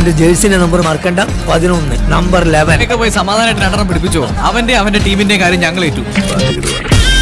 അവന്റെ ജേഴ്സിന്റെ നമ്പർ മറക്കണ്ട, 11, നമ്പർ 11. പോയി സമാധാനമായിട്ട് രണ്ടെണ്ണം പിടിപ്പിച്ചോ. അവന്റെ ടീമിന്റെ കാര്യം ഞങ്ങൾ ഏറ്റു.